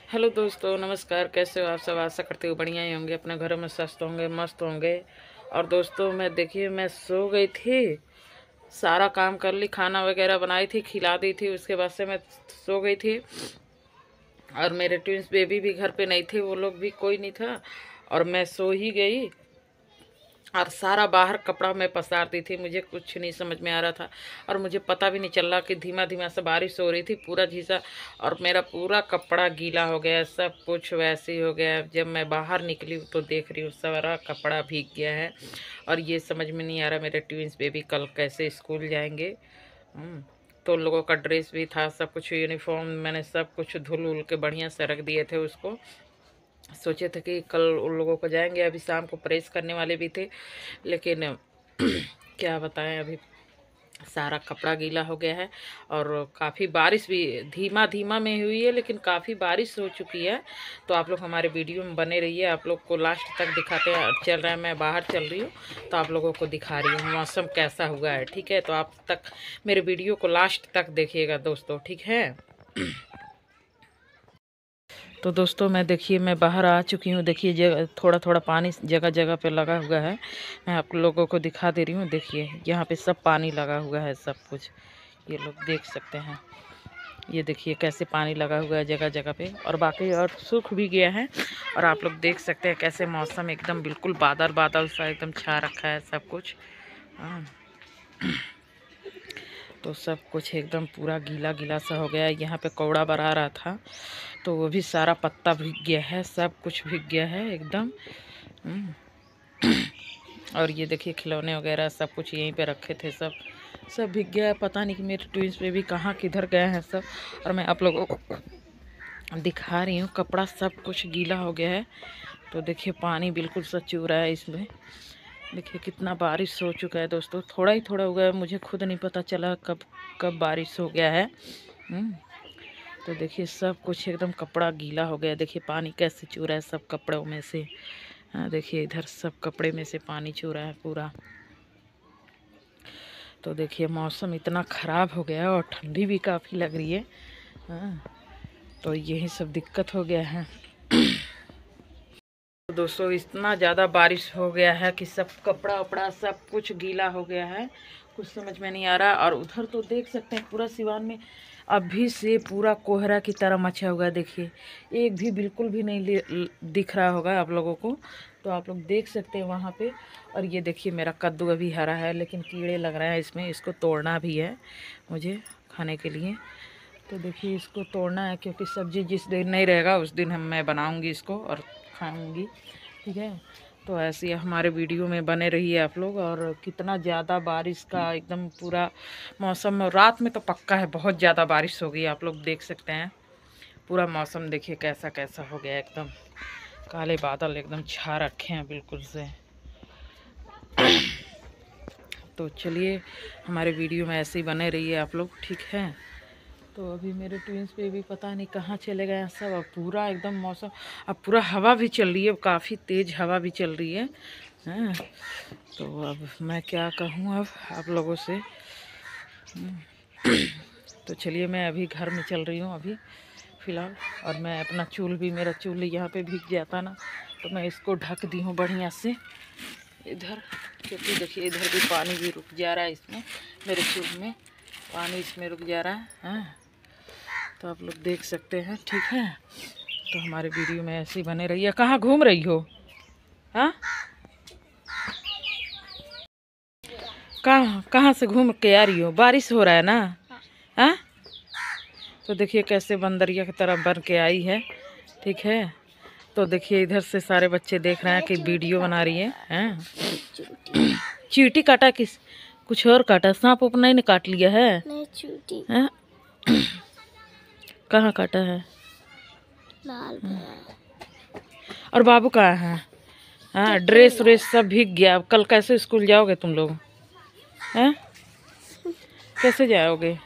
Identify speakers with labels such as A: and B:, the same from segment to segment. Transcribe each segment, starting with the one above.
A: Hello दोस्तों, नमस्कार। कैसे हो आप सब? आशा करते हो बढ़िया ही होंगे, अपने घरों में स्वस्थ होंगे, मस्त होंगे। और दोस्तों मैं सो गई थी, सारा काम कर ली, खाना वगैरह बनाई थी, खिला दी थी, उसके बाद से मैं सो गई थी। और मेरे ट्विंस बेबी भी घर पे नहीं थे, वो लोग भी कोई नहीं था, और मैं सो ही गई। और सारा बाहर कपड़ा मैं पसार दी थी, मुझे कुछ नहीं समझ में आ रहा था, और मुझे पता भी नहीं चल रहा कि धीमा धीमा से बारिश हो रही थी, पूरा झीसा। और मेरा पूरा कपड़ा गीला हो गया, सब कुछ वैसे ही हो गया। जब मैं बाहर निकली तो देख रही हूँ सारा कपड़ा भीग गया है। और ये समझ में नहीं आ रहा मेरे ट्विंस बेबी कल कैसे स्कूल जाएंगे। तो उन लोगों का ड्रेस भी था, सब कुछ यूनिफॉर्म मैंने सब कुछ धुल उल के बढ़िया से रख दिए थे उसको। सोचे थे कि कल उन लोगों को जाएंगे, अभी शाम को प्रेस करने वाले भी थे, लेकिन क्या बताएं, अभी सारा कपड़ा गीला हो गया है। और काफ़ी बारिश भी धीमा धीमा में हुई है, लेकिन काफ़ी बारिश हो चुकी है। तो आप लोग हमारे वीडियो में बने रहिए, आप लोग को लास्ट तक दिखाते हैं। चल रहा है, मैं बाहर चल रही हूँ तो आप लोगों को दिखा रही हूँ मौसम कैसा हुआ है, ठीक है? तो आप तक मेरे वीडियो को लास्ट तक देखिएगा दोस्तों, ठीक है? तो दोस्तों मैं बाहर आ चुकी हूँ। देखिए थोड़ा थोड़ा पानी जगह जगह पे लगा हुआ है, मैं आप लोगों को दिखा दे रही हूँ। देखिए यहाँ पे सब पानी लगा हुआ है, सब कुछ ये लोग देख सकते हैं। ये देखिए कैसे पानी लगा हुआ है जगह जगह पे, और बाकी और सूख भी गया है। और आप लोग देख सकते हैं कैसे मौसम एकदम बिल्कुल बादल बादल सा एकदम छा रखा है सब कुछ। हाँ, तो सब कुछ एकदम पूरा गीला गीला सा हो गया है। यहाँ पे कौड़ा बरा रहा था तो वो भी सारा पत्ता भीग गया है, सब कुछ भीग गया है एकदम। हम्म। और ये देखिए खिलौने वगैरह सब कुछ यहीं पे रखे थे, सब सब भीग गया है। पता नहीं कि मेरे ट्विंस पे भी कहाँ किधर गए हैं सब। और मैं आप लोगों को दिखा रही हूँ, कपड़ा सब कुछ गीला हो गया है। तो देखिए पानी बिल्कुल सा चू रहा है इसमें। देखिए कितना बारिश हो चुका है दोस्तों, थोड़ा ही थोड़ा हुआ है, मुझे खुद नहीं पता चला कब कब बारिश हो गया है। तो देखिए सब कुछ एकदम कपड़ा गीला हो गया। देखिए पानी कैसे चू रहा है सब कपड़ों में से। हाँ देखिए इधर सब कपड़े में से पानी चू रहा है पूरा। तो देखिए मौसम इतना ख़राब हो गया है, और ठंडी भी काफ़ी लग रही है। हाँ, तो यही सब दिक्कत हो गया है। तो दोस्तों इतना ज़्यादा बारिश हो गया है कि सब कपड़ा वपड़ा सब कुछ गीला हो गया है, कुछ समझ में नहीं आ रहा। और उधर तो देख सकते हैं पूरा सिवान में अभी से पूरा कोहरा की तरह मचा हुआ है। देखिए एक भी बिल्कुल भी नहीं दिख रहा होगा आप लोगों को, तो आप लोग देख सकते हैं वहाँ पे। और ये देखिए मेरा कद्दू अभी हरा है, लेकिन कीड़े लग रहे हैं इसमें, इसको तोड़ना भी है मुझे खाने के लिए। तो देखिए इसको तोड़ना है, क्योंकि सब्ज़ी जिस दिन नहीं रहेगा उस दिन मैं बनाऊँगी इसको और खाऊंगी, ठीक है? तो ऐसे ही हमारे वीडियो में बने रहिए आप लोग। और कितना ज़्यादा बारिश का एकदम पूरा मौसम, रात में तो पक्का है बहुत ज़्यादा बारिश होगी, आप लोग देख सकते हैं। पूरा मौसम देखिए कैसा कैसा हो गया, एकदम काले बादल एकदम छा रखे हैं बिल्कुल से। तो चलिए हमारे वीडियो में ऐसे ही बने रहिए आप लोग, ठीक है? तो अभी मेरे ट्विंस पे भी पता नहीं कहाँ चले गए हैं सब। अब पूरा एकदम मौसम, अब पूरा हवा भी चल रही है, काफ़ी तेज़ हवा भी चल रही है। हाँ, तो अब मैं क्या कहूँ अब आप लोगों से। तो चलिए मैं अभी घर में चल रही हूँ अभी फ़िलहाल। और मैं अपना चूल भी, मेरा चूल यहाँ पे भीग जाता ना, तो मैं इसको ढक दी हूँ बढ़िया से इधर, क्योंकि देखिए इधर भी पानी भी रुक जा रहा है इसमें, मेरे चूल में पानी इसमें रुक जा रहा है। हाँ, तो आप लोग देख सकते हैं, ठीक है? तो हमारे वीडियो में ऐसे ही बने रहिए। कहाँ घूम रही हो? हाँ, कहाँ कहाँ से घूम के आ रही हो? बारिश हो रहा है ना? हाँ, तो देखिए कैसे बंदरिया की तरह बन के आई है, ठीक है? तो देखिए इधर से सारे बच्चे देख रहे हैं कि वीडियो बना रही है। हाँ, चींटी काटा किस, कुछ और काटा? सांप उप नहीं काट लिया है? नहीं, चींटी। हाँ, कहाँ काटा है? लाल। और बाबू कहाँ है? हाँ, ड्रेस व्रेस सब भीग गया। कल कैसे स्कूल जाओगे तुम लोग? हैं, कैसे जाओगे?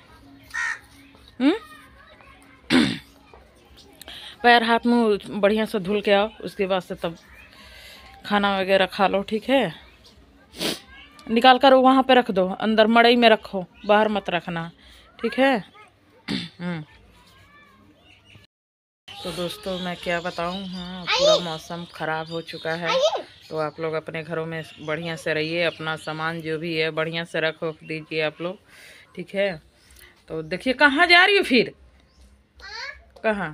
A: पैर हाथ मुँह बढ़िया से धुल के आओ, उसके बाद से तब खाना वगैरह खा लो, ठीक है? निकाल कर वहाँ पे रख दो, अंदर मड़ई में रखो, बाहर मत रखना, ठीक है? तो दोस्तों मैं क्या बताऊं, हाँ पूरा मौसम ख़राब हो चुका है। तो आप लोग अपने घरों में बढ़िया से रहिए, अपना सामान जो भी है बढ़िया से रख दीजिए आप लोग, ठीक है। तो देखिए कहाँ जा रही हो फिर, कहाँ।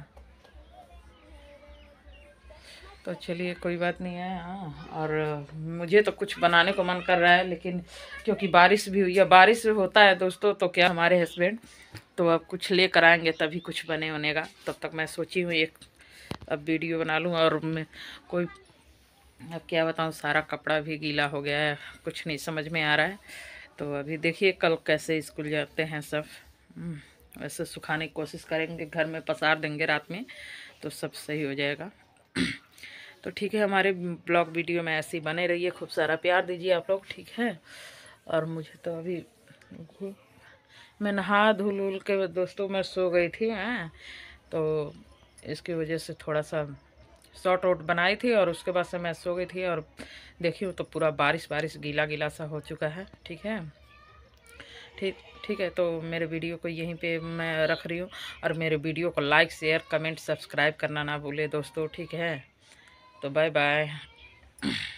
A: तो चलिए कोई बात नहीं है। हाँ, और मुझे तो कुछ बनाने को मन कर रहा है, लेकिन क्योंकि बारिश भी हुई है, बारिश होता है दोस्तों तो क्या हमारे हस्बैंड तो अब कुछ लेकर आएंगे तभी कुछ बने होने का। तब तक मैं सोची हूँ एक अब वीडियो बना लूँ। और मैं कोई अब क्या बताऊँ, सारा कपड़ा भी गीला हो गया है, कुछ नहीं समझ में आ रहा है। तो अभी देखिए कल कैसे स्कूल जाते हैं सब। वैसे सुखाने की कोशिश करेंगे, घर में पसार देंगे रात में तो सब सही हो जाएगा। तो ठीक है, हमारे ब्लॉग वीडियो में ऐसे ही बने रहिए, खूब सारा प्यार दीजिए आप लोग, ठीक है। और मुझे तो अभी मैं नहा धुल के दोस्तों मैं सो गई थी हैं, तो इसकी वजह से थोड़ा सा शॉर्ट आउट बनाई थी और उसके बाद से मैं सो गई थी। और देखिए तो पूरा बारिश बारिश गीला गीला सा हो चुका है, ठीक है। ठीक ठीक है, तो मेरे वीडियो को यहीं पे मैं रख रही हूँ। और मेरे वीडियो को लाइक शेयर कमेंट सब्सक्राइब करना ना भूले दोस्तों, ठीक है। तो बाय बाय।